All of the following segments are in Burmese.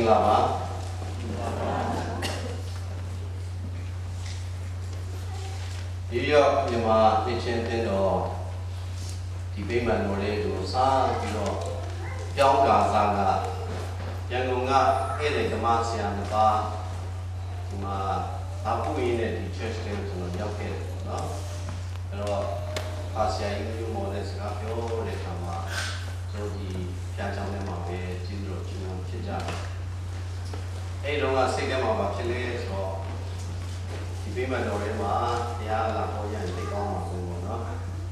လာပါဒီရောက်မြန်မာသိချင်းတင်တော့ဒီဗိမာန်တော်လေးကိုစားပြီးတော့ပြောင်းကာစားကရန်ကုန်ကဧည့်သည်ဓမ္မဆရာနှစ်ပါးဒီမှာအပူရင်းနဲ့ဒီ church လေးကိုကျွန်တော်ရောက်ခဲ့တယ်ပေါ့နော်အဲ့တော့အာဆီယံမျိုးမော်တဲ့စကားပြောတဲ့အခါမှာကျွန်တော်ဒီပြချောင်းထဲမှာပဲကျင်းတို့ကျင်းအောင်ဖြစ်ကြတယ်အဲ့တော့ကစိတ်ထဲမှာဖြစ်လဲဆိုတော့ဒီဗိမာန်တော်ထဲမှာတရားလာဟောရရင်သိကောင်းမှာဆိုပေါ့နော်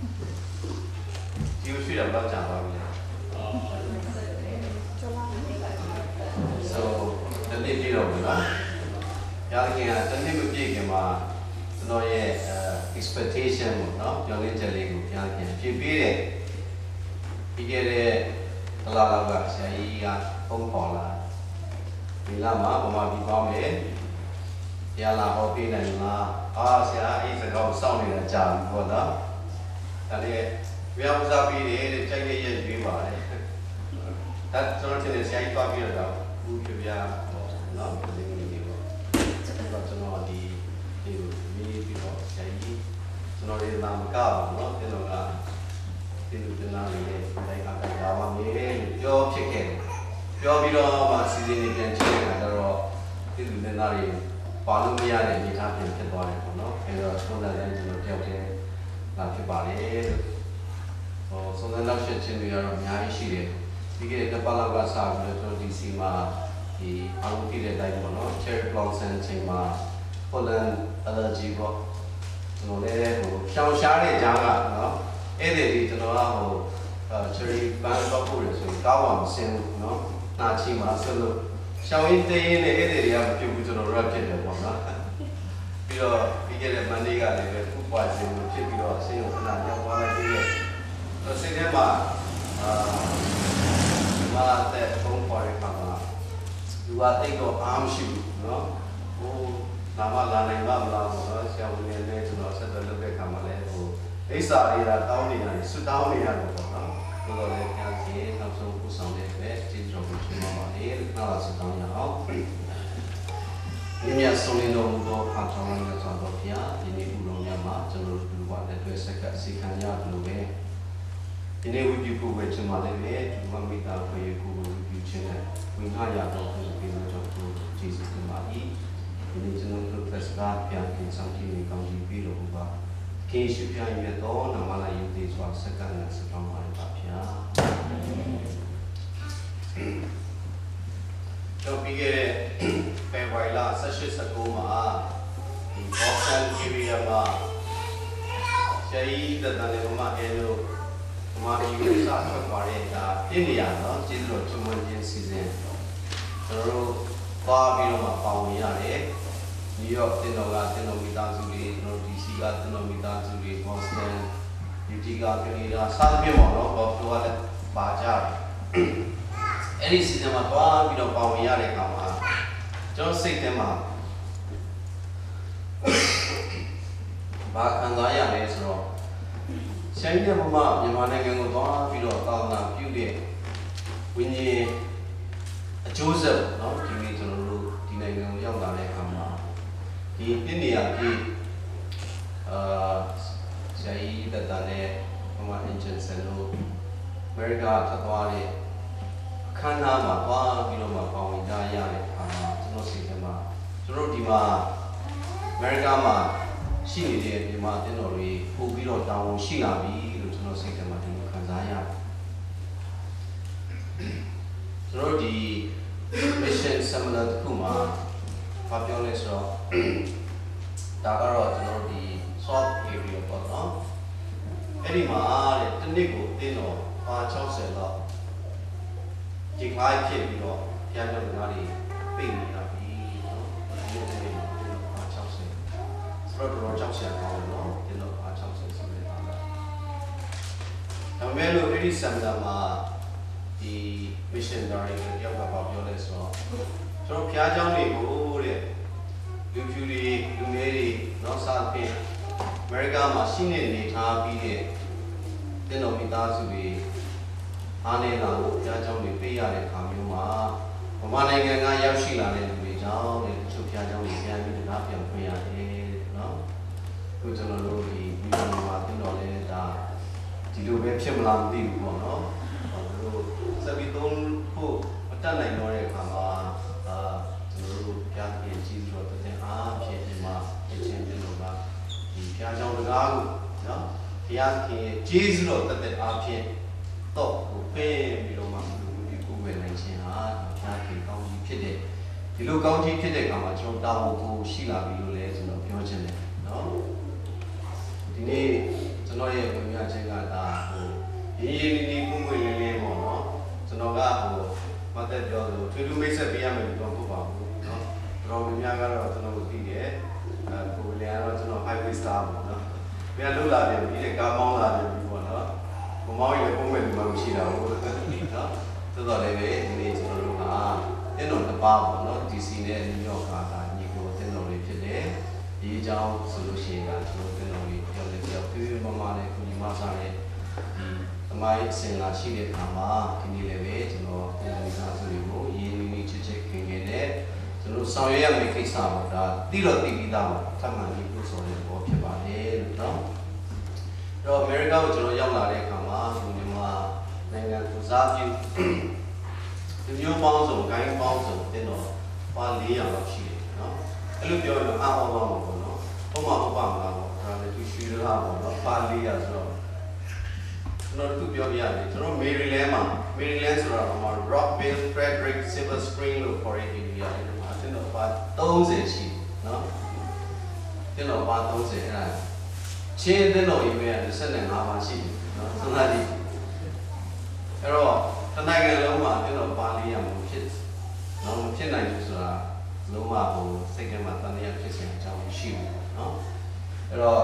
ဒီလိုရှိတာတော့ကြာပါပြီလေတနေ့ပြည့်တော့ဘူးနော်။ရာခင်ကတနေ့မပြည့်ခင်မှာကျွန်တော်ရဲ့ expectation ပေါ့နော်ပြောင်းလဲချက်လေးကိုရာခင်ပြည့်ပြည့်တယ်ပြီးခဲ့တဲ့တလားလောက်ကဆရာကြီးကဖုန်းခေါ်လာဒီလမှာဗမာပြည်ပေါင်းမယ်။ရာလာဟောပေးနိုင်လား။ဆရာအဲ့စကားကိုစောင့်နေတာကြာပြီပေါ့နော်။ဒါလည်းပြောင်းစားပြီးတယ်တဲ့ချိန်လေးရွေးပါတယ်။ဒါကျွန်တော်တင်ဆရာကြီးတွားပြီးတော့ဘူးပြပြနော်ဒီလိုမျိုးပေါ့ကျွန်တော်ဒီမီးပြီးတော့ဆရာကြီးကျွန်တော်လေးနာမကပါနော်ကျွန်တော်ကဒီလိုတင်လာနေတယ်တိုင်းကတိုင်းလာပါမယ်ပြောဖြစ်ခဲ့တယ်ပြောပြီးတော့မှစီစဉ်နေပြန်ချိန်နေတာတော့ဒီလိုတင်လာတွေပါလို့မရတဲ့အနေအထားပြန်ဖြစ်သွားတယ်ပေါ့နော်အဲတော့ဆုံးတဲ့တိုင်းကျွန်တော်တယောက်တည်းလာဖြစ်ပါလေဆုံးတဲ့နောက်ဆက်ချင်းတွေကတော့အများကြီးရှိတယ်ဒီကနေ့တပတ်လောက်ကစပြီးတော့ကျွန်တော်ဒီစီမှာဒီအားလုံးပြည့်တဲ့အတိုင်းပေါ့နော် cherry blossom အချိန်မှာ pollen allergy ပေါ့ကျွန်တော်လည်းရှောင်ရှားတဲ့ကြားကနော်အဲ့ဒီဒီကျွန်တော်ကcherry ban တော့ပို့ရဆိုကောင်းအောင်ဆင်းနော်နာချီမှာဆက်လို့ရှောင်ရင်းတင်းရင်းနဲ့အဲ့ဒီတွေကမဖြစ်ဘူးကျွန်တော်တို့ကဖြစ်တယ်ပေါ့နော်ပြီးတော့ပြီးခဲ့တဲ့ Monday ကလည်းပဲ food poisoning ဖြစ်ပြီးတော့ဆင်းရုံခဏရောက်သွားလိုက်ပြီးတော့စိတ်ထဲမှာမာတဲ့ဖုန်းပေါ်ရခါမှာလူကတိတ်တော့အားမရှိဘူးနော်ဟိုနာမလာနိုင်ပါမလားပေါ့နော်ဆရာဝန်တွေလည်းကျွန်တော်ဆက်သွယ်လုပ်တဲ့ခါမှာလည်းအိစာတွေကတောင်းနေတာဆွတောင်းနေရတယ်ပေါ့နော်ဆိုတော့လည်းပြန်ကြည့်နောက်ဆုံးပူဆောင်တဲ့ပဲကျေးဇူးတော်ကိုရှင်ပါပါလေနောက်ဆွတောင်းရအောင်ဒီမြတ်ဆုံးနေတော်မူသောအခါကြောင့်လည်းဆိုတော့ဘုရားဒီနေ့ဥတော်များမှာကျွန်တော်တို့လူပါတဲ့အတွက်ဆက်ကစီခံရတယ်လို့ပဲဒီနေ့ဝိပုကိုပဲကျွန်မလည်းပဲဒီမှာမိသားခွေကိုဝိပုခြင်းနဲ့ဝင်ခါရတော့ဒီလိုကြောင့်ကျေးဇူးတင်ပါ၏ဒီနေ့ကျွန်တော်တို့ဖက်စကားပြန်ပြင်ဆောင်ကြည့်နေကောင်းကြီးပြီးတော့ပါကေရှုပြရတဲ့တော့နာမလာယုံသေးစွာစက္ကန့်နဲ့စတောင်းပါရပါဗျာတော့ပြီးခဲ့တဲ့ဖေဖော်ဝါရီလ18-19မှာဒီ Boston area မှာရှေးတဲ့တန်လေးမှာအဲလိုမာရီကိုစထွက်သွားတဲ့ဒါပြည့်နေရနော်ကျေးဇူးတော်ချီးမွမ်းခြင်းစီစဉ်ကျွန်တော်တို့သွားပြီးတော့ပါဝင်ရတယ်နယူးယောက်တင်တော်ကတင်တော်မိသားစုတွေကျွန်တော် DC ကတင်တော်မိသားစုတွေ Boston UT ကကနေဒါစသဖြင့်ပေါ့နော်ဘော်ဖလိုကလည်းပါကြတယ်အဲ့ဒီစီစဉ်မှာသွားပြီးတော့ပါဝင်ရတဲ့အခါမှာကျွန်တော်စိတ်ထဲမှာဘာခံစားရလဲဆိုတော့ဆိုင်တဲ့မှာမြန်မာနိုင်ငံကိုသွားပြီးတော့သာသနာပြုတဲ့ဝိညာဉ်အကျိုးဆက်เนาะဒီနေ့ကျွန်တော်တို့ဒီနိုင်ငံကိုရောက်လာတဲ့အခါမှာဒီနှစ်နေရာကြီးဆရာကြီးတတနဲ့မြန်မာအင်ဂျင်ဆန်တို့အမေရိကထွက်သွားတဲ့အခမ်းအနားမှာသွားပြီးတော့ပါဝင်ကြရတဲ့အခါမှာကျွန်တော်စိတ်ထဲမှာကျွန်တော်ဒီမှာအမေရိကမှာရှိနေတဲ့မြန်မာအသင်းတော်တွေပို့ပြီးတော့တောင်းဝန်ရှိလာပြီလို့ကျွန်တော်စိတ်ထဲမှာဒီလိုခံစားရတယ်ကျွန်တော်ဒီ mission seminar တခုမှာဘာပြောလဲဆိုတော့ဒါကတော့ကျွန်တော်ဒီ soft area ပေါ့နော်အဲ့ဒီမှာတဲ့တစ်နှစ်ကိုအသင်းတော်60လောက်ဒီခိုင်းဖြစ်ပြီးတော့ပြန်တော့ငါးတွေပြိတ်နေတာပြီနော်ဒီလိုမျိုး60ဆိုတော့60ဆရာကောင်းနော်ဒီလို60ဆိုနေတာဒါပေမဲ့လို့အဲ့ဒီ seminar မှာဒီ mission director တယောက်ကပြောလဲဆိုတော့ကျွန်တော်ဖျားเจ้าတွေကိုတဲ့လူဖြူတွေလူငယ်တွေနောက်စားဖြင့်အမေရိကမှာရှိနေထားပြီးတဲ့တင်တော်မိသားစုတွေအားနေလာလို့ဖျားเจ้าတွေပေးရတဲ့အခါမျိုးမှာဘာမှနိုင်ငံကရောက်ရှိလာတဲ့လူတွေကြောင့်တချို့ဖျားเจ้าတွေပြန်ပြီးတရားပြန်ခွင့်ရတယ်နော်ခုကျွန်တော်တို့ဒီမြန်မာမှာပြင်တော်လဲဒါဒီလိုပဲဖြစ်မလားမသိဘူးပေါ့နော်တို့စပီသုံးဖို့အတက်နိုင်တော့တဲ့အခါမှာကျွန်တော်တို့ဖျားကြီးကြီးဆိုတော့တဲ့အားဖြင့်ဒီမှာအချင်းချင်းတို့ကဒီဖျားเจ้าတကားကိုနော်ဖျားကြီးကြီးဆိုတော့တဲ့အားဖြင့်တော့ဟိုပေးပြီးတော့မှဒီကိုယ်ပဲနိုင်ခြင်းဟာဖျားကြီးကောင်းကြီးဖြစ်တဲ့ဒီလိုကောင်းကြီးဖြစ်တဲ့အခါမှာကျွန်တော်တာဝန်ကိုရှိလာပြီလို့လည်းကျွန်တော်ပြောချင်တယ်နော်ဒီနေ့ကျွန်တော်ရဲ့ဝင်ရခြင်းကဒါဟိုရေးရေးလေးပုံပွင့်လေးလေးပေါ့နော်ကျွန်တော်ကဟိုမတ်တက်ပြောလို့ထွေထူးမိတ်ဆက်ပေးရမယ်လို့တော့မဟုတ်ပါဘူးနော်တော်တော်များများကတော့ကျွန်တော်တို့သိတယ်ကိုယ်လည်းကတော့ကျွန်တော် highway star ပေါ့နော်ပြန်လှုပ်လာတယ်ဒီကားမောင်းလာတယ်ပြီပေါ့နော်ဘမောင်းရပုံမဲ့လူမှမရှိတာဘူးနော်သို့တော်လည်းပဲဒီနေ့ကျွန်တော်တို့ကတင်းတော်တစ်ပါးပေါ့နော် DC နဲ့ New York ကဒါညီကိုတင်းတော်လေးဖြစ်တယ်ဒီအကြောင်းဆိုလို့ရှိရင်ကကျွန်တော်တင်းတော်လေးပြောတယ်ပြောပြပြမမနဲ့ကိုညီမစားတဲ့ဒီသမိုင်းအစဉ်လာရှိတဲ့အခါမှာဒီနေ့လည်းပဲကျွန်တော်တင်းတော်လေးသားစုတွေကိုရင်းနှီးနှီးချစ်ချစ်ခင်ခင်နဲ့ကျွန်တော်ဆောင်ရွက်ရမယ့်ကိစ္စပေါ့ဒါတိတော့တိပြီးသားပါထပ်မှန်ပြီးလို့ဆိုတဲ့ဘောဖြစ်ပါတယ်လို့နော်တော့အမေရိကကိုကျွန်တော်ရောက်လာတဲ့အခါမှာဒီမြန်မာနိုင်ငံကိုစားပြုဒီမျိုးပေါင်းစုံဂိုင်းပေါင်းစုံတင်တော့ပါ400လောက်ရှိတယ်နော်အဲ့လိုပြောရင်အားအောင်ပါမှာပေါ့နော်ဟုတ်မှာဟုတ်ပါမလားပေါ့ဒါလည်းသူရွှေလားပေါ့နော်ပါ400ဆိုတော့ကျွန်တော်သူပြောပြရတယ်ကျွန်တော်မေရီလန်းဆိုတော့ဟိုမှာ Rockville Frederick Silver Spring လို့ခေါ်တဲ့ area တွေမှာတင်တော့ပါ30ရှိနော်တင်တော့ပါ30အဲ့ဒါချင်းတင်တော့ရေးမယ်25ပါရှိတယ်နော်သနာကြီးအဲ့တော့တနိုင်ငံလုံးမှာကျွန်တော်ပါလေးရမှာဖြစ်နော်မဖြစ်နိုင်ဘူးဆိုတာလုံးဝဟိုစိတ်ထဲမှာတန်တရားဖြစ်စရာအကြောင်းရှိဘူးနော်အဲ့တော့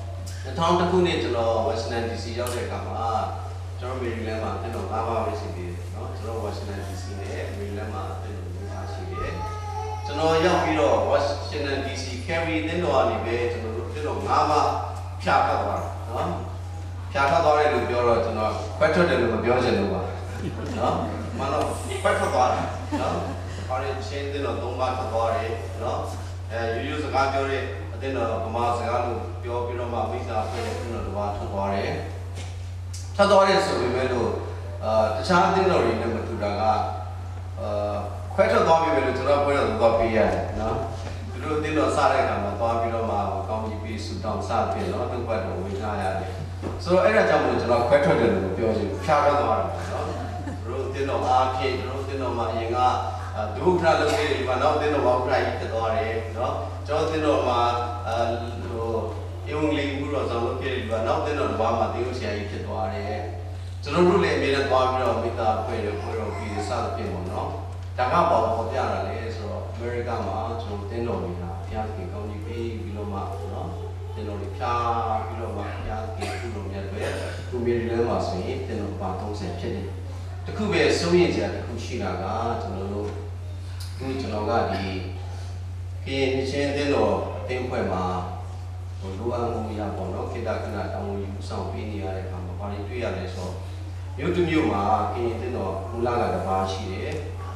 2000ခုနှစ်ကျွန်တော် Washington DC ရောက်တဲ့အခါမှာကျွန်တော် Maryland မှာကျွန်တော်5ပါးပဲရှိသေးတယ်နော်ကျွန်တော် Washington DC နဲ့ Maryland မှာကျွန်တော်5ပါးရှိတယ်ကျွန်တော်ရောက်ပြီးတော့ Washington DC Cary တင်းတော်ကနေပဲကျွန်တော်5ပါးဖြာခတ်သွားတာနော်ဖြာခတ်သွားတယ်လို့ပြောတော့ကျွန်တော်ခွဲထွက်တယ်လို့မပြောချင်ဘူးပါနော်မနော်ခွဲထွက်သွားတယ်နော်အော်ရချင်းတဲ့တော့3ပါးထွက်သွားတယ်နော်ရိုးရိုးစကားပြောတဲ့အတင်းတော့ဗမာစကားလို့ပြောပြီးတော့မှမိသားဖွဲ့တဲ့ကျွန်တော်တစ်ပါးထွက်သွားတယ်ထွက်သွားတယ်ဆိုပေမဲ့လို့တခြားအတင်းတော်တွေနဲ့မတူတာကခွဲထွက်သွားပြီပဲလို့ကျွန်တော်ဖွဲ့တော့သွားပေးရတယ်နော်သူတို့အတင်းတော်စတဲ့အခါမှာသွားပြီးတော့မှကောင်းကြီးပြီးဆူတောင်းစဖြစ်နော်သူ့ဘက်တော့ဝင်ထားရတယ်ဆိုတော့အဲ့ဒါကြောင့်မလို့ကျွန်တော်ခွဲထွက်တယ်လို့ပြောချင်ဘူးဖြားထွက်သွားတယ်နော်တို့တင်းတော်အားဖြင့်တို့တင်းတော်မှာအရင်ကဒုက္ခလုပ်ခဲ့တယ်ဒီမှာနောက်တင်းတော်မှာဥပ္ပရာကြီးဖြစ်သွားတယ်နော်ကျွန်တော်တင်းတော်မှာဟိုအင်္ဂလိပ်ဘူးတော့ဆောင်လုပ်ခဲ့တယ်ဒီမှာနောက်တင်းတော်ဘာမှတင်းလို့ဆရာကြီးဖြစ်သွားတယ်ကျွန်တော်တို့လည်းအမြဲတမ်းသွားပြီးတော့မိသားဖွဲ့တယ်ဖွဲ့တော့ပြီးစသဖြင့်ပေါ့နော်ဒါကပေါ်ပေါ်ပြတာလေဆိုတော့အမေရိကမှာကျွန်တော်တင်းတော်နေတာဖျားခင်ကောင်းကြီးပြီးတော့မှနော်တင်းတော်တွေဖျားပြီးတော့မှဖျားခင်ပြုလို့မြတ်ပဲသူမြေလမ်းမှာဆိုရင်တင်းတော်ပါ30ဖြစ်တယ်တခုပဲစိုးရင်စရာတခုရှိတာကကျွန်တော်တို့ကျွန်တော်ကဒီကရင်ချင်းတင်းတော်အသင်းဖွဲ့မှာဟိုလိုအပ်မှုရပေါ့နော်ခေတ္တခဏတောင်းယူဆောင်ပေးနေရတဲ့အခါမှာဘာတွေတွေ့ရလဲဆိုတော့မြို့တစ်မြို့မှာကရင်တင်းတော်မူလကတစ်ပါးရှိတယ်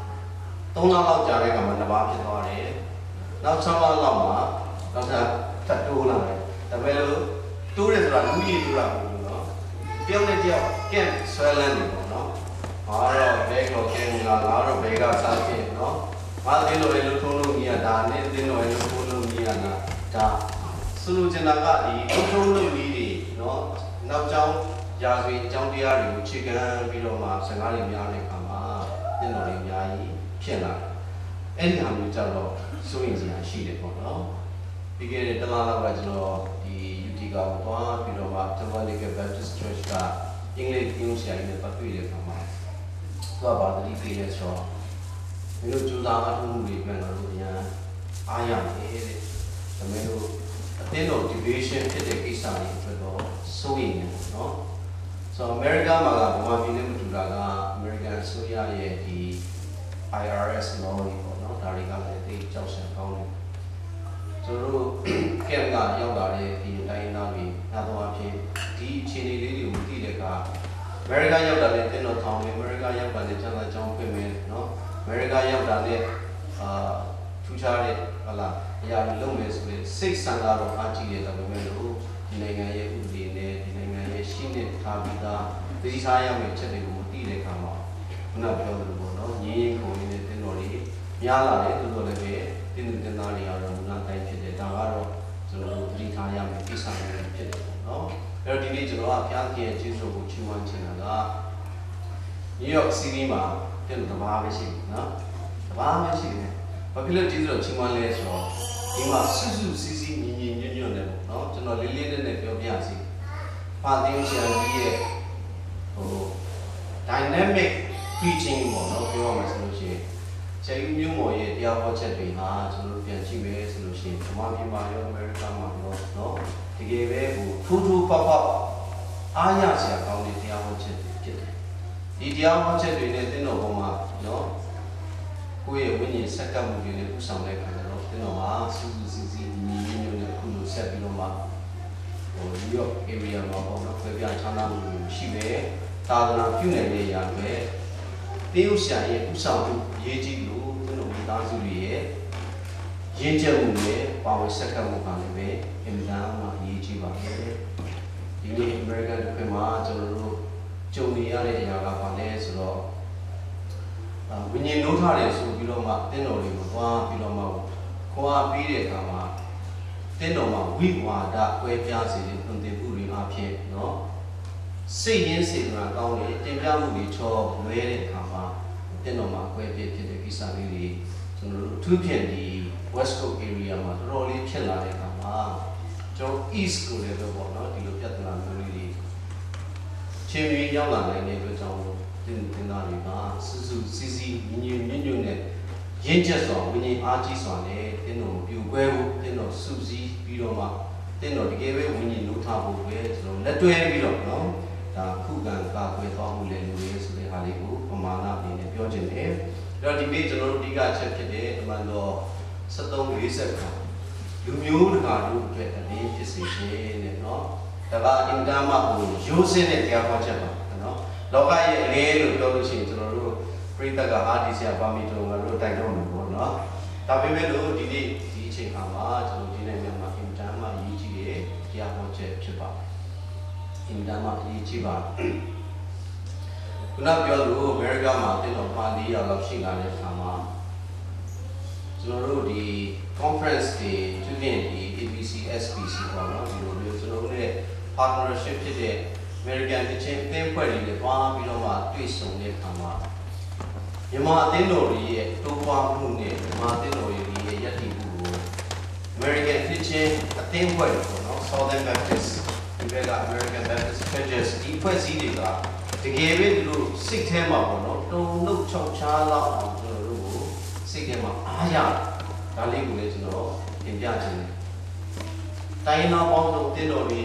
3လလောက်ကြာတဲ့အခါမှာတစ်ပါးဖြစ်သွားတယ်နောက်6လလောက်မှာနောက်ထပ်တိုးလာတယ်ဒါပေမဲ့လို့တိုးတယ်ဆိုတာလူကြီးတိုးတာမဟုတ်ဘူးနော်တယောက်နဲ့တယောက်ကဲဆွဲလန်းနေပေါ့နော်ဟာတော့ဘဲကောကဲငါတော့ဘဲကစားဖြစ်နော်ဘာသိလို့လဲလို့ထုံးလို့ကြီးရတာနဲ့သိလို့လဲလို့ထုံးလို့ကြီးရတာဒါဆိုလိုချင်တာကဒီထုံးလို့ကြီးတွေနော်နောက်ကျောင်းရာဇဝင်အကြောင်းတရားတွေကိုခြေခံပြီးတော့မှစကားတွေများတဲ့အခါမှာသင်တော်တွေအများကြီးဖြစ်လာအဲ့ဒီဟာမျိုးကြတော့စိုးရင်စရာရှိတယ်ပေါ့နော်ပြီးခဲ့တဲ့တလားလောက်ကကျွန်တော်ဒီ UT ကိုသွားပြီးတော့မှ Evangelical Baptist Church ကအင်္ဂလိပ်ပြောဆရာကြီးနဲ့ပတ်တွေ့တဲ့အခါမှာသူကဘာတတိပေးလဲဆိုတော့မင်းတို့ကြိုးစားအထောက်အကူတွေပြန်လာလို့အများအားရမယ်တဲ့ဒါပေမဲ့လို့အတင်းတော် division ဖြစ်တဲ့ကိစ္စတွေအတွက်တော့စိုးရိမ်နေတယ်နော်ဆိုတော့ America မှာကဘာမှပြင်းနေမတူတာက American အစိုးရရဲ့ဒီ IRS law တွေပေါ့နော်ဒါတွေကလည်းသိကြောက်စရာကောင်းတယ်ကျွန်တော်တို့ camp ကရောက်လာတဲ့ဒီတိုင်းသားတွေအားလုံးအဖြစ်ဒီအခြေအနေလေးတွေကိုသိတဲ့အခါ America ရောက်တာလည်းတင်းတော်ထောင်တယ် America ရောက်တာလည်းကျန်တဲ့ကြောင်းပြင်မယ်နော် America ရောက်တာနဲ့ထူးခြားတဲ့ဟုတ်လားအရာတွေလုပ်မယ်ဆိုရင်စိတ်ဆန္ဒတော့အားကြီးတယ်ဒါပေမဲ့လို့ဒီနိုင်ငံရဲ့ဥပဒေနဲ့ဒီနိုင်ငံရဲ့ရှင်းတဲ့ထားပြီးသားသိစားရမယ့်ချက်တွေကိုမသိတဲ့အခါမှာခုနပြောသလိုပေါ့နော်ငြင်းခုံနေတဲ့တင်တော်တွေများလာတယ်တို့လည်းပဲတင်သူတင်သားတွေကတော့ဘုရားတိုင်းဖြစ်တယ်ဒါကတော့ကျွန်တော်တို့သိထားရမယ့်ကိစ္စတွေဖြစ်တယ်ပေါ့နော်အဲ့တော့ဒီနေ့ကျွန်တော်ကဘုရားခင်ရဲ့ကျေးဇူးကိုချီးမွမ်းချင်တာကNew York City မှာတင်တဘာပဲရှိတယ်နော်တဘာပဲရှိတယ်ဘာဖြစ်လို့ကျေးဇူးတော်ချီးမွမ်းလဲဆိုတော့ဒီမှာစွစွစီစီညီညီညွတ်ညွတ်နဲ့ပေါ့နော်ကျွန်တော်လေးလေးနဲ့ပြောပြစီပါသင်းဆရာကြီးရဲ့ဟို dynamic preaching ပေါ့နော်ပြောရမှာဆိုလို့ရှိရင်ဆရာကြီးမျိုးမော်ရဲ့တရားဟောချက်တွေဟာကျွန်တော်တို့ပြန်ကြည့်မယ်ဆိုလို့ရှိရင်ဓမ္မပြည်မှာရောအမေရိကန်မှာရောနော်တကယ်ပဲဟိုထူးထူးပေါက်ပေါက်အားရစရာကောင်းတဲ့တရားဟောချက်တွေဖြစ်တယ်ဒီတရားဟောချက်တွေနဲ့တင်းတော်ပေါ်မှာနော်ကိုယ့်ရဲ့ဝိညာဉ်ဆက်ကပ်မှုတွေနဲ့ဥဆောင်တဲ့ခါကျတော့တင်းတော်မှာစူးစူးစီစီညီညီညွတ်ညွတ်အခုလိုဆက်ပြီးတော့မှဟို New York area မှာပေါ့နော်ပြပြချမ်းသာမှုရှိပဲသာသနာပြုနိုင်တဲ့ຢာပဲတေးဥရှာရဲ့ဥဆောင်မှုရေးကြည့်လို့တင်းတော်မိသားစုတွေရဲ့ရင်းချက်မှုနဲ့ပါဝင်ဆက်ကပ်မှုကလည်းပဲအင်တာမှာရေးကြည့်ပါမယ်ဒီနေ့ American တွေမှာကျွန်တော်တို့ကြုံနေရတဲ့အရာကဘာလဲဆိုတော့ဝိညာဉ်နှိုးထားတယ်ဆိုပြီးတော့မှတင်းတော်တွေကိုသွားပြီးတော့မှခွာပြီးတဲ့အခါမှာတင်းတော်မှာဝိဝါဒကွဲပြားစေတဲ့သွန်သင်မှုတွေအဖြစ်နော်စိတ်ရင်းစေတနာကောင်းတဲ့တင်ပြမှုတွေချောလွဲတဲ့အခါမှာတင်းတော်မှာကွဲပြားဖြစ်တဲ့ကိစ္စလေးတွေကျွန်တော်တို့အထူးဖြင့်ဒီ West Coast area မှာတော်တော်လေးဖြစ်လာတဲ့အခါမှာကျွန်တော် East ကိုလည်းပဲပေါ့နော်ဒီလိုပြဿနာမျိုးလေးတွေချင်းမြင်ရောက်လာနိုင်တဲ့အတွက်ကြောင့်တင်သားတွေကစူးစူးစီစီညင်ညွတ်ညွတ်နဲ့ရင့်ကျက်စွာဝိညာဉ်အားကြီးစွာနဲ့တင်းတော်ပြိုကွဲဖို့တင်းတော်စူးစီးပြီးတော့မှတင်းတော်တကယ်ပဲဝိညာဉ်လို့ထားဖို့ပဲကျွန်တော်လက်တွဲပြီးတော့နော်ဒါခုခံကာကွယ်သွားမှုလည်းလိုရဲဆိုတဲ့ဟာလေးကိုပမာဏအနေနဲ့ပြောချင်တယ်။အဲ့တော့ဒီနေ့ကျွန်တော်တို့အဓိကချက်ဖြစ်တဲ့အမှန်တော့73-40လူမျိုးတကာတို့အတွက်အလေးဖြစ်စေခြင်းနဲ့နော်ဒါကအင်တာမဟိုရိုးစင်းတဲ့တရားဟောချက်ပါနော်လောကရဲ့အလေးလို့ပြောလို့ရှိရင်ကျွန်တော်တို့ပြိတ္တကအာဒီဆရာပါမီတော်ငါတို့တိုက်တော့မှာပေါ့နော်ဒါပေမဲ့လို့ဒီနေ့ဒီအချိန်ခါမှာကျွန်တော်ဒီနိုင်ငံမှာအင်တာမရေးကြည့်ရဲ့တရားဟောချက်ဖြစ်ပါတယ်အင်တာမရေးကြည့်ပါခုနပြောလို့အမေရိကန်မှာတင်တော့ပါ400လောက်ရှိလာတဲ့အခါမှာကျွန်တော်တို့ဒီ conference တွေသူပြင်ဒီ ABC SPC ပေါ့နော်ဒီလိုမျိုးကျွန်တော်တို့ရဲ့ partnership ဖြစ်တဲ့ American တချင်းအသင်းဖွဲ့တွေနဲ့တွားပြီးတော့မှတွေ့ဆုံတဲ့အခါမှာမြန်မာအသင်းတော်တွေရဲ့တိုးပွားမှုနဲ့မြန်မာအသင်းတော်တွေရဲ့ယက်တည်မှုကို American တချင်းအသင်းဖွဲ့တွေပေါ့နော် Southern Baptist ဒီဘက်က American Baptist Churches ဒီဖွဲ့စည်းတွေကတကယ်ပဲသူတို့စိတ်ထဲမှာပေါ့နော်တုံ့နှုတ်ချောက်ချားလောက်အောင်ကျွန်တော်တို့ကိုစိတ်ထဲမှာအားရဒါလေးကိုလည်းကျွန်တော်သင်ပြခြင်းတယ်တိုင်းနာပေါင်းစုံတင်တော်တွေ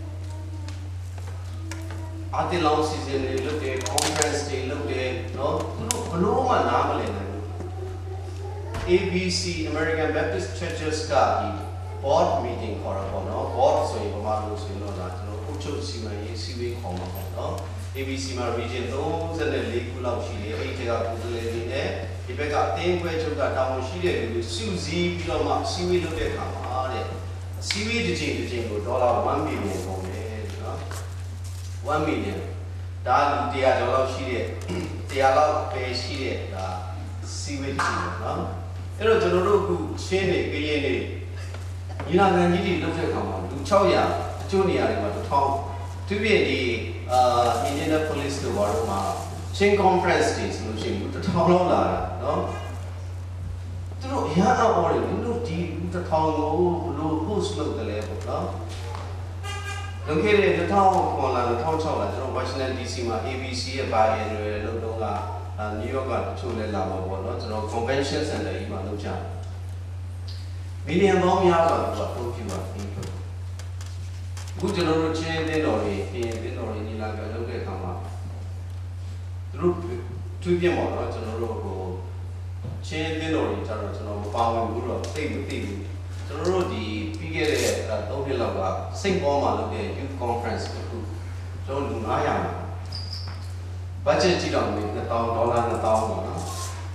အာတီလောင်စီဇန်တွေလုပ်တယ် conference တွေလုပ်တယ်နော်သူတို့ဘလို့မှနားမလည်နိုင်ဘူး ABC American Baptist Churches ကဒီ board meeting ခေါ်တာပေါ့နော် board ဆိုရင်ဘာမှလို့ဆိုရင်တော့ဒါကျွန်တော်အုပ်ချုပ်စီမံရေးစီဝေးခေါ်မှာပေါ့နော် ABC မှာ region 34ခုလောက်ရှိတယ်အဲဒီကကိုယ်စားလှယ်တွေနဲ့ဒီဘက်ကအသင်းခွဲချုပ်ကတာဝန်ရှိတဲ့လူတွေစုစည်းပြီးတော့မှစီဝေးလုပ်တဲ့အခါမှာတဲ့စီဝေးတစ်ချိန်ကိုဒေါ်လာ1 million ပုံတယ်နော်1 million ဒါလူ100ကျော်လောက်ရှိတဲ့100လောက်ပဲရှိတဲ့ဒါစီဝေးတစ်ချိန်နော်အဲ့တော့ကျွန်တော်တို့အခုချင်းနေကရင်နေညီလာခံကြီးတွေလုပ်တဲ့အခါမှာလူ600အကျိုးနေရာတွေမှာ1000သူပြည့်ဒီIndianapolis တို့ဘာလို့မှာချင်း conference တွေဆိုလို့ရှိရင်1000လောက်လာတာနော်သူတို့အများအော်တယ်လူတို့ဒီ1000ကိုဘလို့ host လုပ်တယ်လေပေါ့နော်လွန်ခဲ့တဲ့2000လာ2006လာကျွန်တော် Washington DC မှာ ABC ရဲ့ buy-in တွေလုပ်တော့က New York ကတချို့လည်းလာမှာပေါ့နော်ကျွန်တော် convention center ကြီးမှာလုပ်ကြမီလီယံပေါင်းများစွာသူကပို့ပြပါပြီးအခုကျွန်တော်တို့ချင်းတင်းတော်တွေပြင်တင်းတော်တွေညီလာခံလုပ်တဲ့အခါမှာသူတို့သူပြပေါ့နော်ကျွန်တော်တို့ဟိုချင်းတင်းတော်တွေကျတော့ကျွန်တော်မပါဝင်ဘူးတော့သိမသိဘူးကျွန်တော်တို့ဒီပြီးခဲ့တဲ့3နှစ်လောက်ကစိတ်ပေါ်မှာလုပ်တဲ့ youth conference တခုကျွန်တော်လူ900 budget ကြည့်တော့$2000 2000ပေါ့နော်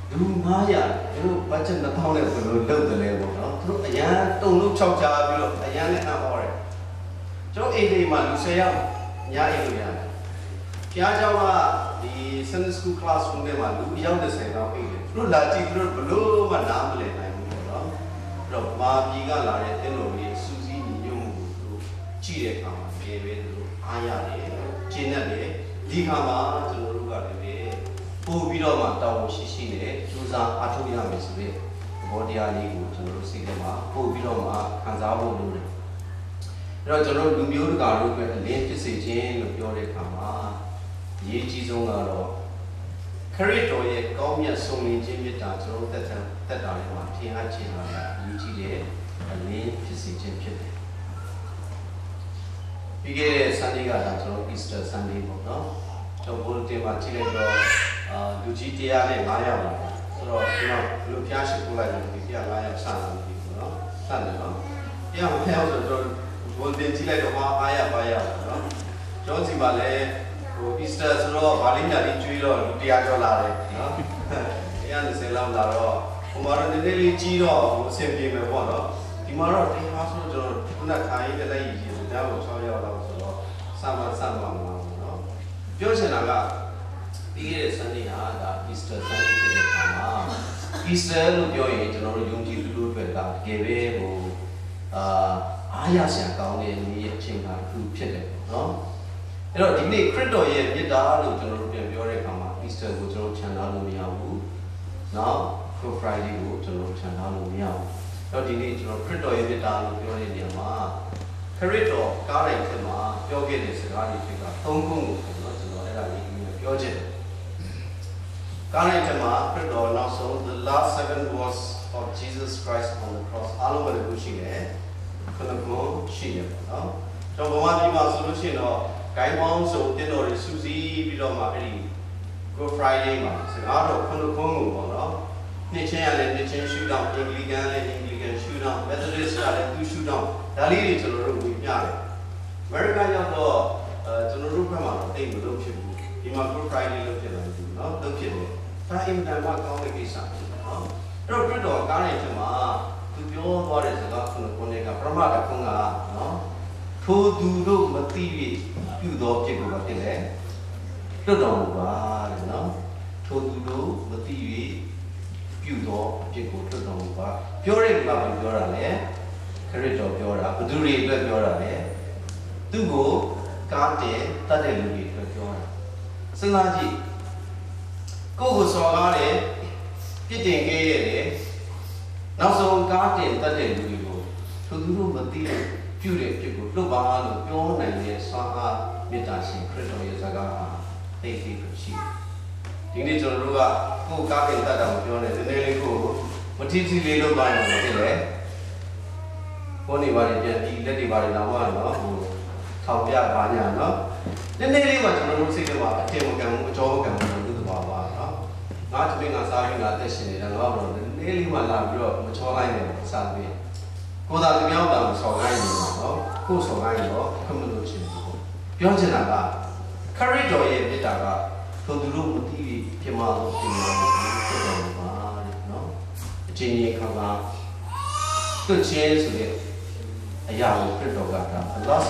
လူ900တို့ဘတ်ဂျက်2000နဲ့ဘယ်လိုလုပ်တယ်လဲပေါ့နော်သူတို့အရန်တုံလို့6ချပြီးတော့အရန်နဲ့အံ့ဩတယ်ကျွန်တော်အိမ်လေးမှာလူ10ယောက်ညာအိမ်လို့ရတယ်ဖျားเจ้าကဒီ Sunday School classroom ထဲမှာလူအယောက်30လောက်အိမ်တယ်သူတို့လာကြည့်သူတို့ဘလို့မှနားမလည်နိုင်ဘူးပေါ့နော်အဲ့တော့မာပြည်ကလာတဲ့တင်းတော်လေးစူးစီးညီညွတ်မှုကိုသူတို့ကြည့်တဲ့အခါမှာပြေပဲသူတို့အားရတယ်ကျင်းတ်တယ်ဒီခါမှာကျွန်တော်တို့ကလည်းပို့ပြီးတော့မှတောင်းရှိနဲ့စူးစမ်းအားထုတ်ရမယ်ဆိုတဲ့ဘောတရားလေးကိုကျွန်တော်တို့စိတ်ထဲမှာပို့ပြီးတော့မှခံစားဖို့လိုတယ်အဲ့တော့ကျွန်တော်လူမျိုးတကာတို့အတွက်အလင်းဖြစ်စေခြင်းလို့ပြောတဲ့အခါမှာအရေးကြီးဆုံးကတော့ခရစ်တော်ရဲ့ကောင်းမြတ်ဆုံးလင်းခြင်းမြတ်တာကျွန်တော်တို့တက်တာလေးမှာထင်ဟပ်ခြင်းဟာအရေးကြီးတဲ့အလင်းဖြစ်စေခြင်းဖြစ်တယ်ပြီးခဲ့တဲ့ Sunday ကဒါကျွန်တော် Easter Sunday ပေါ့နော်ကျွန်တော်ဘုရားတင်မှာကြည့်လိုက်တော့လူကြီး105ယောက်လာဆိုတော့ကျွန်တော်ဘယ်လိုဖျားရှိခိုးလိုက်လဲဒီ105ယောက်စတာမသိဘူးနော်စတယ်နော်105ယောက်ဆိုတော့ဘုရားတင်ကြည့်လိုက်တော့အားရပါရနော်ကျွန်တော်စီမှာလည်းဟို Easter ဆိုတော့ဗာလိညာလေးကျွေးတော့လူ100ကျော်လာတယ်နော်120လောက်လာတော့ဟိုမှာတော့နည်းနည်းလေးကြီးတော့ဟိုအဆင်ပြေမယ်ပေါ့နော်ဒီမှာတော့100ဆိုတော့ကျွန်တော်ခုနခိုင်းတဲ့လက်ရည်ကြီးဆိုတော့6ယောက်လောက်ဆိုတော့စမှာမှာနော်ပြောချင်တာကပြီးခဲ့တဲ့ Sunday ဟာဒါ Easter Sunday ဖြစ်တဲ့အခါမှာ Easter လို့ပြောရင်ကျွန်တော်တို့ယုံကြည်သူတို့အတွက်ကတကယ်ပဲဟိုအားရစရာကောင်းတဲ့နေ့ရဲ့အချိန်ကအခုဖြစ်တယ်နော်အဲ့တော့ဒီနေ့ခရစ်တော်ရဲ့မြတ်တာလို့ကျွန်တော်တို့ပြန်ပြောတဲ့အခါမှာ Easter ကိုကျွန်တော်ခြံထားလို့မရဘူးနော် Good Friday ကိုကျွန်တော်ခြံထားလို့မရဘူးအဲ့တော့ဒီနေ့ကျွန်တော်ခရစ်တော်ရဲ့မြတ်တာလို့ပြောတဲ့နေရာမှာခရစ်တော်ကားတိုင်းထဲမှာပြောခဲ့တဲ့စကားတွေဖြစ်တာ၃ခုကိုကျွန်တော်အဲ့ဒါလေးပြောချင်တယ်ကားတိုင်းထဲမှာခရစ်တော်နောက်ဆုံး the last 7 words of Jesus Christ on the cross အားလုံးပဲလို့ရှိတယ်ခဏကိုရှိတယ်ပေါ့နော်ကျွန်တော်ဗမာပြည်မှာဆိုလို့ရှိရင်တော့ဂိုင်းပေါင်းစုံတင်တော်တွေစူးစီးပြီးတော့မှအဲ့ဒီ Good Friday မှာစကားတော်ခဏကိုပေါ့နော်နှစ်ချင်းရလည်းနှစ်ချင်းရှူတောင်းအင်္ဂလိကန်လည်းအင်္ဂလိကန်ရှူတောင်း Methodist ကလည်းသူရှူတောင်းဒါလေးတွေကျွန်တော်တို့ဝင်ပြတယ် America ရောက်တော့ကျွန်တော်တို့ဘက်မှာတော့တိတ်မလို့ဖြစ်ဘူးဒီမှာ Good Friday လို့ဖြစ်လာတယ်နော်လုပ်ဖြစ်တယ်ဒါအင်တန်မှကောင်းတဲ့ကိစ္စနော်အဲ့တော့ခရစ်တော်ကားတဲ့ချိန်မှာသူပြောသွားတဲ့စကားခုနကပရမတ်တခွန်းကနော်ထိုသူတို့မသိ၍ပြုသောဖြစ်ကိုဖြစ်လေလွတ်တော်မူပါတဲ့နော်ထိုသူတို့မသိ၍ပြုသောဖြစ်ကိုလွတ်တော်မူပါပြောတဲ့ကဘာပြောတာလဲခရစ်တော်ပြောတာဘသူတွေအတွက်ပြောတာလဲသူ့ကိုကားတယ်တတ်တဲ့လူတွေအတွက်ပြောတာစဉ်းစားကြည့်ကိုယ့်ကိုစော်ကားတယ်ပြစ်တင်ခဲ့ရတယ်နောက်ဆုံးကားတင်တတ်တဲ့လူတွေကိုသူတို့မသိပြုတဲ့ဖြစ်ကိုလွတ်ပါလို့ပြောနိုင်တဲ့ဆွမ်းအားမေတ္တာရှင်ခရစ်တော်ရဲ့စကားဟာသိသိရှိဒီနေ့ကျွန်တော်တို့ကကိုယ်ကားတင်တတ်တာကိုပြောနေတယ်နည်းနည်းလေးကိုမထီးထီးလေးလုပ်သွားရင်မဖြစ်လေကိုယ်နေပါလေပြန်ဒီလက်တွေပါလေတော့မှနော်ဟိုထောင်ပြပါညာနော်နည်းနည်းလေးမှကျွန်တော်တို့စိတ်ထဲမှာအထင်မကန်ဘူးအကြောမကန်ဘူးလို့ပြောပါနော်ငါတပင်းကစားပြီးငါတက်ရှင်နေတာငါတော့နည်းနည်းလေးမှလာပြီးတော့မချောလိုက်နဲ့စားပြီးကိုသာသူများတောင်ဆော်ခိုင်းနေတော့နော်ကိုဆော်ခိုင်းတော့ခမလို့ချင်းပေါ့ပြောချင်တာကခရစ်တော်ရဲ့မေတ္တာကသူတို့မသိဖြစ်မှာလို့ပြောနေတယ်ဖြစ်တယ်ပါတဲ့နော်အချင်းကြီးခါကသူ့ချင်းဆိုတဲ့အရာကိုခရစ်တော်ကတာ the last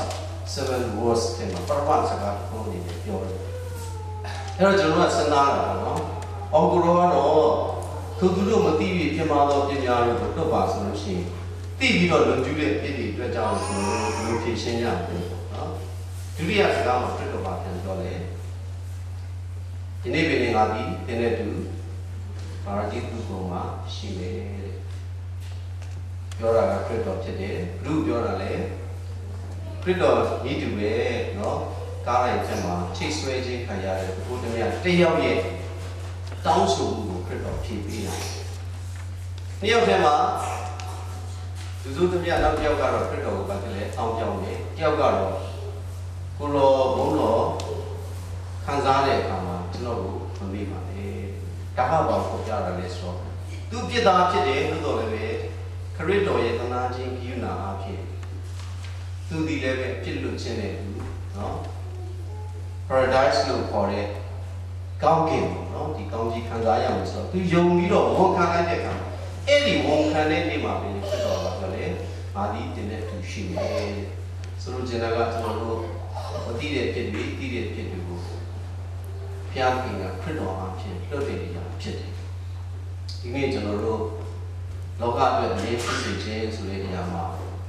7 words တဲ့မှာပရမတ်စကားကိုနေပြောတယ်အဲ့တော့ကျွန်တော်ကစဉ်းစားတာနော်အော်ကိုရောကတော့သူတို့မသိဖြစ်မှာတော့ပညာတွေကိုတွတ်ပါဆိုလို့ရှိရင်သိပြီးတော့လွန်ကျူးတဲ့အဖြစ်တွေအတွက်ကြောင့်ကျွန်တော်တို့ဖြေရှင်းရတယ်နော်ဒုတိယစကားမှာခရစ်တော်ကပြန်ပြောတယ်ဒီနေ့ပင်ငါဒီတင်းတဲ့သူပါရဂိတုကောင်မှာရှိတယ်တဲ့ပြောတာကခရစ်တော်ဖြစ်တယ်ဘုပြောတာလေခရစ်တော်ဤသူပဲเนาะကားလိုက်ချက်မှာချိတ်ဆွဲခြင်းခံရတဲ့ဘုရားတယောက်ရဲ့တောင်းဆိုမှုကိုခရစ်တော်ဖြည့်ပေးတယ်တယောက်ထဲမှာသူတို့တမရနောက်တယောက်ကတော့ခရစ်တော်ကိုပါတယ်လေအောင်းပြောင်းတယ်တယောက်ကတော့ကိုလိုဘုံတော်ခံစားတဲ့အခါမှာကျွန်တော်ကိုမမေ့ပါနဲ့ဒါကဘာကိုပြတာလဲဆိုတော့သူပြစ်သားဖြစ်တယ်လို့တော့လည်းပဲခရစ်တော်ရဲ့သနာခြင်းကိယူနာအဖြစ်သူဒီလည်းပဲဖြစ်လို့ခြင်းတဲ့သူเนาะ paradise လို့ခေါ်တဲ့ကောင်းကင်ပေါ့နော်ဒီကောင်းကြီးခံစားရမယ်ဆိုတော့သူယုံပြီးတော့ဝန်ခံလိုက်တဲ့အခါအဲ့ဒီဝန်ခံတဲ့နေ့မှာပဲဖြစ်တော့ပါဆိုလေငါဒီတင်တဲ့သူရှိမယ်ဆိုလို့ကျင်တာကကျွန်တော်တို့မသိတဲ့ဖြစ်ပြီးသိတဲ့ဖြစ်တွေကိုဘုရားခင်ကခရစ်တော်အဖြစ်လွတ်တဲ့နေရာဖြစ်တယ်ဒီနေ့ကျွန်တော်တို့လောကအတွက်အရေးဖြစ်စေခြင်းဆိုတဲ့နေရာမှာ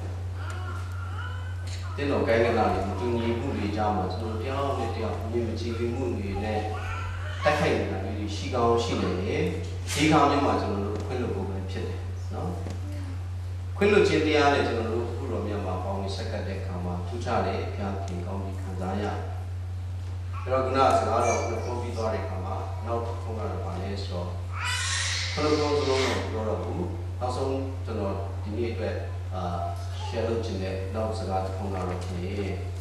တင်းတော်ကိုင်းကနာတွေမတူညီမှုတွေကြောင့်ကျွန်တော်တယောက်နဲ့တယောက်အမြင်မကြည်လင်မှုတွေနဲ့တိုက်ခိုက်နေတာတွေရှိကောင်းရှိနေတယ်ဒီခါမျိုးမှာကျွန်တော်တို့ခွင့်လွှတ်ဖို့ပဲဖြစ်တယ်နော်ခွင့်လွှတ်ခြင်းတရားနဲ့ကျွန်တော်တို့ခုတော်မြတ်မှာပေါင်းပြီးဆက်ကပ်တဲ့အခါမှာထူးခြားတဲ့ဘုရားခင်ကောင်းပြီးခံစားရအဲ့တော့ခုနစကားတော်ကိုပြီးသွားတဲ့အခါမှာနောက်ဘုရားတော်ပါလဲဆိုတော့ခလုံးလုံးစလုံးတော့ပြောတော့ဘူးနောက်ဆုံးကျွန်တော်ဒီနေ့အတွက်share လုပ်ခြင်းနဲ့နောက်စကားတစ်ခုကတော့ဖြစ်နေ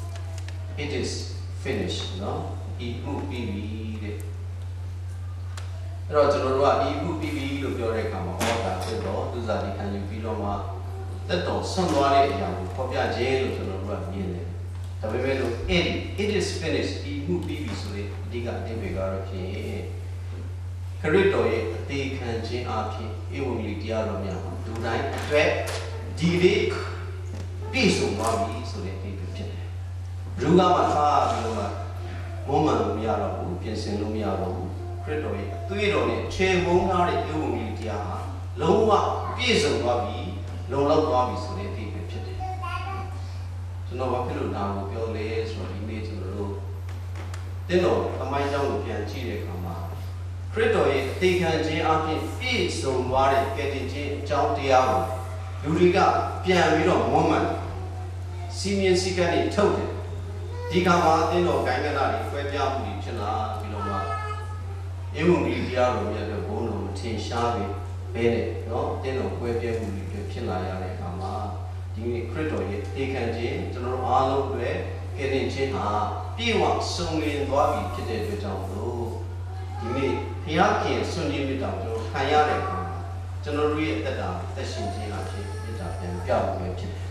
it is finished နော်ဤမှုပြီးပြီတဲ့အဲ့တော့ကျွန်တော်တို့ကဤမှုပြီးပြီလို့ပြောတဲ့အခါမှာဟောတာဖြစ်တော့သူစားဒီခံယူပြီးတော့မှသက်တော်ဆွန့်သွားတဲ့အရာကိုဖော်ပြခြင်းလို့ကျွန်တော်တို့ကမြင်တယ်ဒါပေမဲ့လို့ it is finished ဤမှုပြီးပြီဆိုတဲ့အဓိကအဓိပ္ပာယ်ကတော့ဖြစ်ခရစ်တော်ရဲ့အသေးခံခြင်းအဖြစ်ဧဝံဂေလိတရားတော်များမှာလူတိုင်းအတွက်ဒီလေးပြည့်စုံသွားပြီဆိုတဲ့အဓိပ္ပာယ်ဖြစ်တယ်။လူကမှသားပြီးတော့မှမုံမှန်လို့မရတော့ဘူးပြင်ဆင်လို့မရတော့ဘူးခရစ်တော်ရဲ့အသွေးတော်နဲ့ခြေမုံထားတဲ့ဧဝံဂေလိတရားဟာလုံးဝပြည့်စုံသွားပြီလုံလောက်သွားပြီဆိုတဲ့အဓိပ္ပာယ်ဖြစ်တယ်။ကျွန်တော်ဘာဖြစ်လို့ဒါကိုပြောလဲဆိုတော့ဒီနေ့ကျွန်တော်တို့တင်းတော်အမိုင်းကြောင့်ကိုပြန်ကြည့်တဲ့အခါမှာခရစ်တော်ရဲ့အသေးခံခြင်းအပြင်ပြည့်စုံသွားတဲ့ကယ်တင်ခြင်းအကြောင်းတရားကိုလူတွေကပြန်ပြီးတော့မွမ်းမံစီမင်းစည်းကမ်းတွေထုတ်တယ်ဒီကမှာအင်းတော်ဂိုင်းကနာတွေခွဲပြားမှုတွေဖြစ်လာပြီးတော့မှဧဝံဂေလိတရားတော်မြတ်တဲ့ဘုန်းတော်ထင်ရှားပြီးဘဲနဲ့နော်အင်းတော်ခွဲပြားမှုတွေဖြစ်လာရတဲ့အခါမှာဒီနေ့ခရစ်တော်ရဲ့တေခံခြင်းကျွန်တော်တို့အားလုံးအတွက်ကယ်တင်ခြင်းဟာပြေဝစုံလင်သွားပြီဖြစ်တဲ့အတွက်ကြောင့်လို့ဒီနေ့ဘုရားခင်ဆွန်ကြီးမြတ်တော်ကျွန်တော်ခံရတဲ့အခါကျွန်တော်တို့ရဲ့အသက်တာသက်ရှင်ခြင်းအဖြစ်မြတ်တာပြန်ပြဖို့ဖြစ်တယ်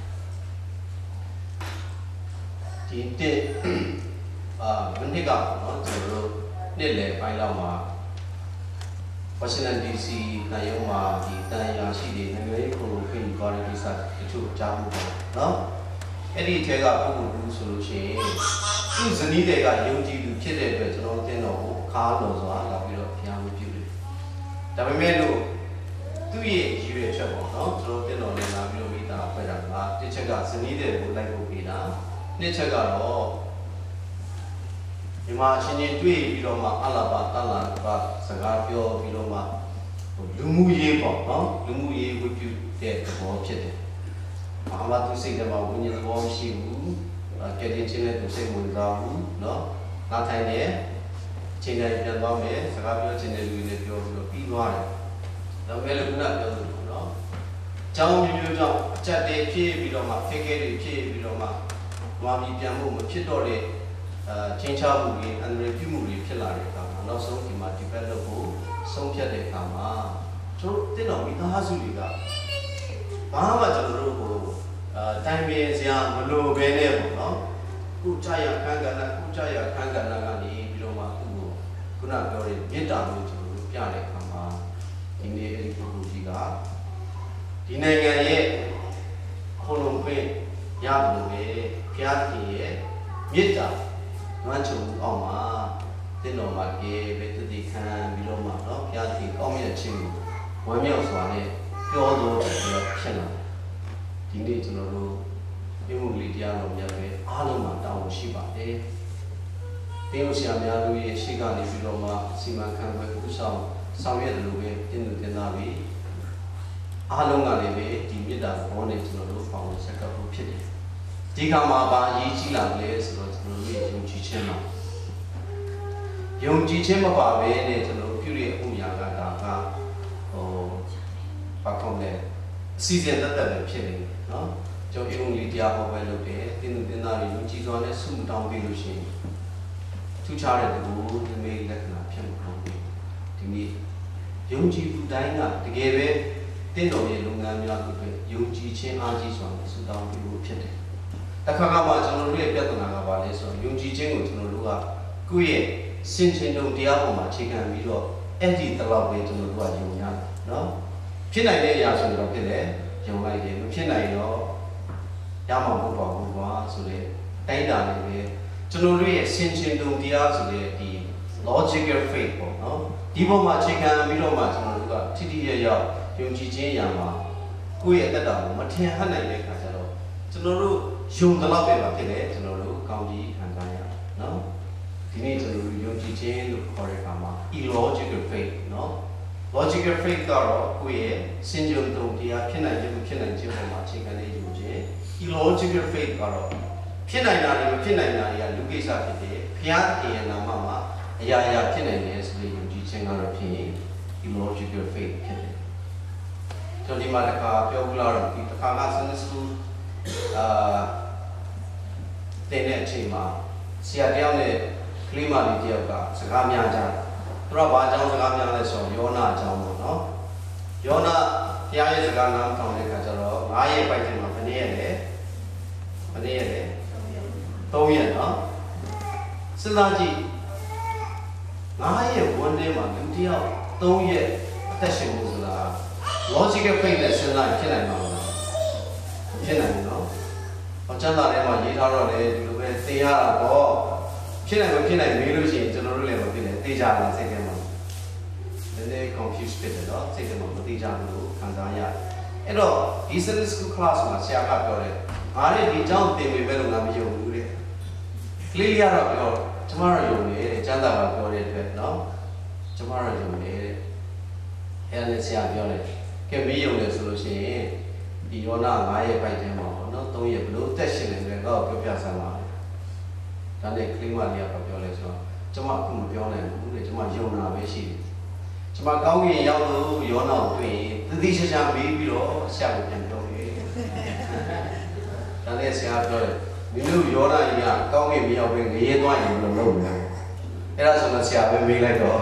ဒီတစ်မနေ့ကနော်ကျွန်တော်တို့နေ့လယ်ပိုင်းလောက်မှာဝါရှင်တန် DC တန်ရုံမှာဒီတန်ရာရှိတွေနိုင်ငံရေးကိုဖိတ်ခေါ်တဲ့ကိစ္စတချို့ကြားမှုပေါ့နော်အဲ့ဒီထဲကပုဂ္ဂိုလ်ဘူးဆိုလို့ရှိရင်သူ့ဇနီးတွေကယုံကြည်သူဖြစ်တဲ့အတွက်ကျွန်တော်တင်တော်ကိုခါတော်စွာလာပြီးတော့ဘုရားကိုပြုတယ်ဒါပေမဲ့လို့သူ့ရဲ့ရည်ရွယ်ချက်ပေါ့နော်ကျွန်တော်တင်တော်နဲ့လာပြီးတော့မိသားဖွဲ့တာကတစ်ချက်ကဇနီးတွေကိုလိုက်ဖို့ပေးတာနှစ်ချက်ကတော့ဒီမှာအချင်းချင်းတွေ့ပြီးတော့မှအလဘတလာကစကားပြောပြီးတော့မှလူမှုရေးပေါ့နော်လူမှုရေးဝိပုတဲ့သဘောဖြစ်တယ်။ဘာမှသူစိတ်ထဲမှာဝိညာဉ်သဘောမရှိဘူး။ကြက်တင်ချင်းနဲ့သူစိတ်ဝင်စားဘူးနော်။နားထိုင်နေအချိန်တိုင်းပြန်သွားမယ်စကားပြောချင်တဲ့လူတွေပြောပြီးတော့ပြီးသွားတယ်။ဒါပေမဲ့လည်းခုနပြောသလိုနော်။ကြောင်းမျိုးကြောင့်အကြက်တွေဖြည့်ပြီးတော့မှဖိခဲတွေဖြည့်ပြီးတော့မှဝါမီပြန်မှုမဖြစ်တော့တဲ့ချင်းချမှုတွေအန္တရာယ်ပြုမှုတွေဖြစ်လာတဲ့အခါမှာနောက်ဆုံးဒီမှာ develop ဖို့ဆုံးဖြတ်တဲ့အခါမှာကျွန်တော်တင်တော်မိသားစုတွေကဘာမှကျွန်တော်တို့ကိုတိုင်ပင်စရာမလိုဘဲနဲ့ပေါ့နော်ခုကြာရခန်းကဏ္ဍကနေပြီးတော့မှသူ့ကိုခုနပြောတဲ့မေတ္တာမျိုးကျွန်တော်တို့ပြတဲ့အခါမှာဒီနေ့အဲ့ဒီပုဂ္ဂိုလ်ကြီးကဒီနိုင်ငံရဲ့ခုလုံးခွင့်ရတယ်လို့ပဲဘုရားခင်ရဲ့မေတ္တာဝမ်းချုံအောင်မှာတင်တော်မှာကေပဲတတိခံပြီးတော့မှเนาะဘုရားခင်ကောင်းမြတ်ခြင်းကိုဝမ်းမြောက်စွာနဲ့ပြောတော်တယ်ဆိုတော့ဖြစ်လာဒီနေ့ကျွန်တော်တို့ပြုမှုလေးတရားတော်များပဲအားလုံးမှာတောင်းဝန်ရှိပါတယ်။တင်းလို့ဆရာများတို့ရဲ့ရှိကနေပြီးတော့မှစီမံခန့်ခွဲဥဆောင်ဆောင်ရွက်လို့ပဲတင်းသူတင်သားပြီးအားလုံးကလည်းပဲဒီမေတ္တာဘောနဲ့ကျွန်တော်တို့ပေါင်းဆက်ကပ်ဖို့ဖြစ်တယ်။ဒီကမှာပါအရေးကြီးလာလဲဆိုတော့ကျွန်တော်တို့ရဲ့ယုံကြည်ခြင်းမှာယုံကြည်ခြင်းမပါဘဲနဲ့ကျွန်တော်တို့ပြုတဲ့အမှုများကဒါကဘာကောင်းလဲအစီအစဉ်တက်တက်ပဲဖြစ်နေတယ်နော်ကျွန်တော်ဧဝံဂေလိတရားဟောပွဲလုပ်တယ်တင်းသူတင်းသားတွေယုံကြည်စွာနဲ့ဆုတောင်းပေးလို့ရှိရင်ထူးခြားတဲ့တကူသမေလက္ခဏာဖြစ်မှာပေါ့ဒီနေ့ယုံကြည်သူတိုင်းကတကယ်ပဲတင်းတော်ရဲ့လုပ်ငန်းများအတွက်ယုံကြည်ခြင်းအားကြီးစွာနဲ့ဆုတောင်းပေးဖို့ဖြစ်တယ်တခါကမှကျွန်တော်တို့ရဲ့ပြဿနာကဘာလဲဆိုတော့ယုံကြည်ခြင်းကိုကျွန်တော်တို့ကကိုယ့်ရဲ့ sin chin dong diabo ma chicken biro edit the log way to the Guajunia, no? Pina Yasu Rocket, young lady, Pina Yamabuba, so the Dana, to know really sin chin dong diabo, the logical faith, no? Dibo ma chicken, Miro ma, Titi Yunji Yama, Kui at the dam, Matia Hana, to know Shum the lobby of Pile, to know County and Gaya, no? You need to use illogical faith, no? Logical faith are we send you to the illogical faith are Pinay, Lucas Apite, Piatti and Mama, Yaya Pinay is the teaching our opinion, illogical faith. So the Malaka, Piogular, Peter Kalas in school, Tenet Chima, Siadiane. Klima di dia ka segamnya aja. Terus baca segamnya le so Yona aja no. Yona tiada segamnya tahu ni kata lo. Ayah baca mana ni le. Tahu ya no. Selaji. Ayah wonder mana dia tahu ya. Tak semua lah. Logical faith le selaji kena mana. Kena no. Macam mana macam ni kalau le dulu tiada apa. Pinay Milusi, generally, they are the second one. Then they confuse it, second one, the Jamu, Kandaya. And all, he's in the school class, Siaka Gore. I did jump in with Venom. Clearly, tomorrow you made a Janda Gore, no? Tomorrow you made it. And it's Yabiolet. Can be your solution. The Yona, I by them, not to your blue testing and go to Piazza. Tadi kelima dia berjualan so, cuma aku berjualan, cuma Yona besi, cuma kau ni yang tu Yona tu, tadi saya biro siapa yang tu, tadi saya berjualan, minum Yona ini, kau ni biar pergi ye tuan yang belum, era sana siapa milih tu,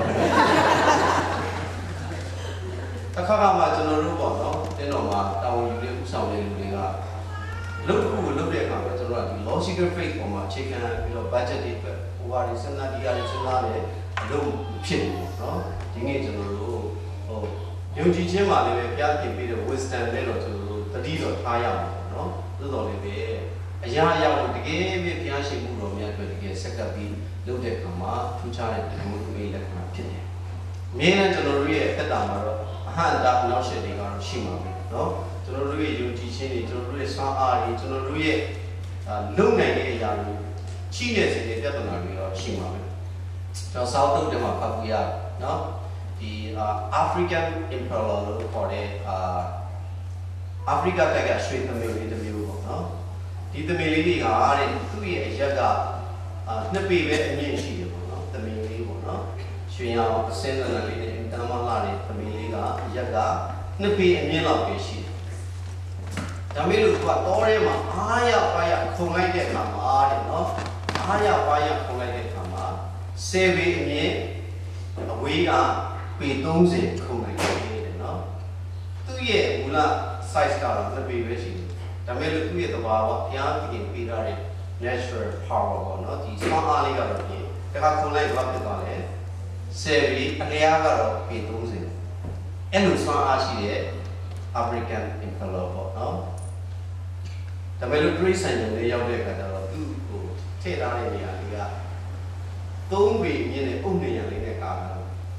tak kau macam mana rupa no, teno mah tahu juga usah juga. Look at the logical faith for my chicken, budget, what is not the other low pin, no? You need to know. Oh, you teach my Piatti be the Western little to the leader of Tayam, no? Little bit. A young with the game, if Yashi Muro, to get second beat, look at Kama, two child, the moon made like my pin. Main and to Maria, Petamara, a hand up now shedding on Shima, no? To know you teaching, to know some art, to know low night, genius in the definitely or Shima. So south of the Mapapuya, no? The African Imperial for the Africa take a straight to me interview, no? Did the Millie are in 2 years, Yaga, Nippy, and she, the Millie, no? She now send a lady in Tamalani, the Millie, Yaga, Nippy, and Yellow Fish. Tamilu tua tore ma aya khongai de kama no aya khongai de kama sebe nye awe ga pe 30 khongai de no tu ye mula size ka la pe be shi tamilu tu ye tabawa phya tin pe da de natural power no di sa a le ga ro ye ta khongai ba phit twa le sebe alaya ga ro pe 30 ai lu sa a shi ye African Imperial no the military sign the young lady do take down in the area. Don't be in the only in the car.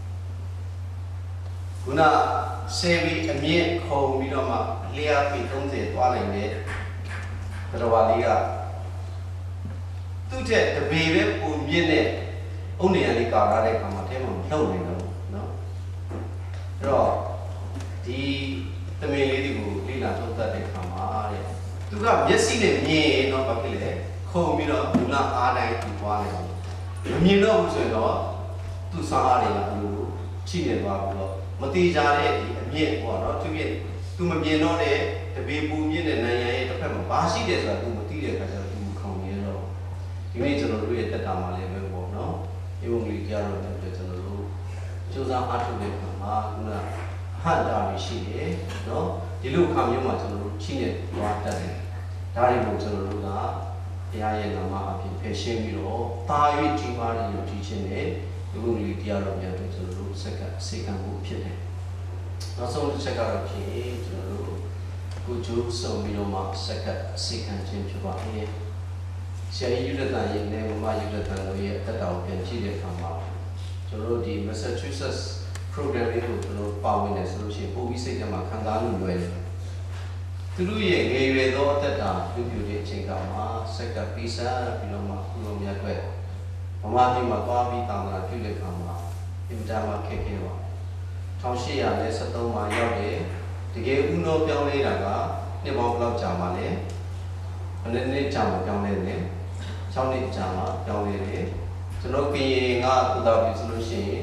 Guna say a mere call me on my Leah Piton, the dwelling there. The Ravalia. To take the baby who mean only in the car, I come at him, no. Draw the lady who did not know that they come. Tu kan biasa ni no pakai le, kau mira mula ada itu buat le. Mira bukan no, tu sahari lah dulu, cina buat lo. Mesti jari ni buat no, tu mungkin no le, tapi bumi le naya itu kan masih dia tu mesti dia kerja tu kau ni lo. Ini cenderung dulu itu tamal le buat no, ibu beli jalan tu cenderung. Jauh atu le kama, guna handa misi no. Dulu kami macam tu cina buat tadi. Dari macam tu lah, dia yang nama apa fashion biro, tahu cuma yang teaching ni, လူတွေတရားတော်များတို့ကျွန်တော်တို့စက်ကစေကံမှုဖြစ်တယ်နောက်ဆုံးတစ်ချက်ကတော့ဖြစ်ကျွန်တော်တို့ကိုကျိုးစုံပြီးတော့မှစက်ကစေကံခြင်းဖြစ်ပါတယ်ဆရာကြီးယူရတန်ရဲ့နဲ့မမယူရတန်တို့ရဲ့အသက်တာကိုပြန်ကြည့်တဲ့အခါမှာကျွန်တော်တို့ဒီ Massachusetts program လေးကိုကျွန်တော်ပါဝင်နေဆိုလို့ရှိရင်ပို့ပြီးစိတ်ထဲမှာခံစားလို့လွယ်တယ်သူတို့ရဲ့ငယ်ရွယ်သောအသက်တာပြုပြုတဲ့အချိန်ကမှာစက်ကပေးစားပြီးတော့မှခုလိုများအတွက်မမပြည်မှာသွားပြီးတာမန်ပြုတဲ့အခါမှာအင်တာမှာခက်ခဲပါ1873မှာရောက်တယ်တကယ်ဥနောပြောင်းလဲတာကနှစ်ပေါင်းဘယ်လောက်ကြာမှလဲဘယ်နှစ်ကြာမှပြောင်းလဲတယ်6နှစ်ကြာမှပြောင်းလဲတယ်ကျွန်တော်ကရင်ကပူတာပြီဆိုလို့ရှိရင်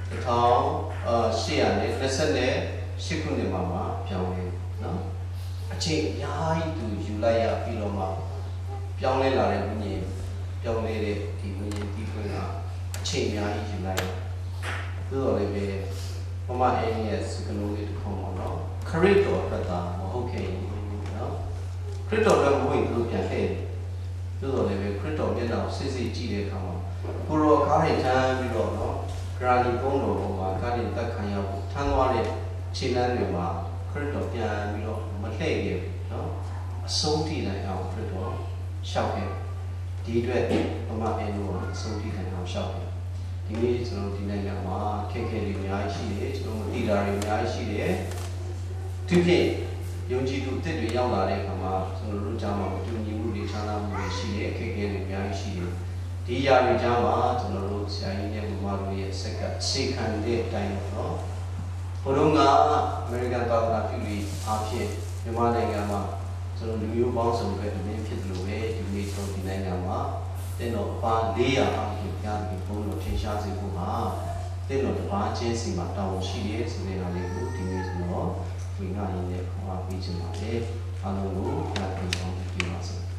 1828ခုနှစ်မှာပြောင်းလဲနော်အချိန်အများကြီးသူယူလိုက်ရပြီးတော့မှပြောင်းလဲလာတဲ့ဝိညာဉ်ပြောင်းလဲတဲ့ဒီဝိညာဉ်ဒီခွင့်ကအချိန်အများကြီးယူလိုက်သို့တော်လည်းပဲမမအင်းရဲ့စကလုံးလေးတစ်ခုပေါ့နော်ခရစ်တော်အတွက်သာမဟုတ်ခဲ့ဘူးနော်ခရစ်တော်အတွက်မဟုတ်ရင်သူပြန်ခဲ့သို့တော်လည်းပဲခရစ်တော်မျက်နှာကိုစစ်စစ်ကြည့်တဲ့အခါမှာကိုရောကားတွေထမ်းပြီးတော့နော်ဂရာနီဘုံတော်ပေါ်မှာကားတွေတက်ခံရဖို့ထမ်းသွားတဲ့ခြေလမ်းတွေမှာခရစ်တော်ပြန်ပြီးတော့မလှည့်ခဲ့ဘူးနော်အဆုံးထိနိုင်အောင်ခရစ်တော်ရှောက်ခဲ့ဒီအတွက်မမအင်းတို့အဆုံးထိနိုင်အောင်ရှောက်ခဲ့ဒီနေ့ကျွန်တော်ဒီနိုင်ငံမှာခက်ခဲတွေအများကြီးရှိတယ်ကျွန်တော်မသိတာတွေအများကြီးရှိတယ်သူဖြင့်ယုံကြည်သူတစ်တွေရောက်လာတဲ့အခါမှာကျွန်တော်တို့ကြားမှာမတူညီမှုတွေခြားနားမှုတွေရှိတယ်ခက်ခဲတွေအများကြီးရှိတယ်ဒီຢာတွေကြားမှာကျွန်တော်တို့ဆရာကြီးနဲ့မမတို့ရဲ့စက်ကစေခံတဲ့အတိုင်းပေါ့နော်ဘုရုံကအမေရိကန်သာသနာပြုပြီးအားဖြင့်မြန်မာနိုင်ငံမှာကျွန်တော်လူမျိုးပေါင်းစုံပဲအမြင်ဖြစ်တယ်လို့ပဲဒီနေ့ကျွန်တော်ဒီနိုင်ငံမှာတင်တော်ပါ400အောင်ပြပြပြီးဘုံတော်ထင်ရှားစေဖို့ဟာတင်တော်တစ်ပါးချင်းစီမှာတာဝန်ရှိရဲ့ဆိုတဲ့အားလေးကိုဒီနေ့ကျွန်တော်ဝိညာဉ်နဲ့ခေါ်အားပေးချင်ပါတယ်အားလုံးကိုညှိနှိုင်းဆောင်ပြပါစေ